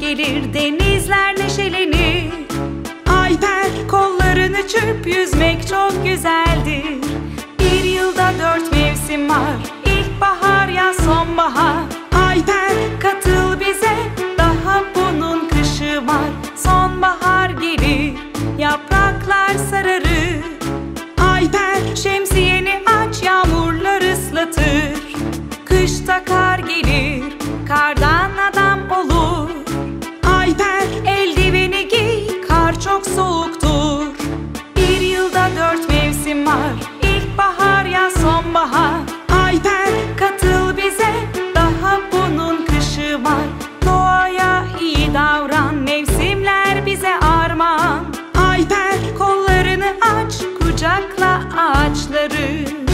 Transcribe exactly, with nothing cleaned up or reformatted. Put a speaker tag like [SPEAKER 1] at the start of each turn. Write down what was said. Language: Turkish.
[SPEAKER 1] gelir, denizler neşelenir. Ayper kollarını çırp, yüzmek çok güzeldir. Bir yılda dört mevsim var, ilkbahar, yaz, sonbahar. Ayper katıl bize, daha bunun kışı var. Sonbahar gelir, yapraklar sararır. Ayper şemsiyeni aç, yağmurlar ıslatır. Kışta kar gelir, kardan adam olur. Ayper eldiveni giy, kar çok soğuktur. Bir yılda dört mevsim var, ilkbahar, yaz, sonbahar. Ayper katıl bize, daha bunun kışı var. Doğaya iyi davran, mevsimler bize armağan. Ayper kollarını aç, kucakla ağaçları.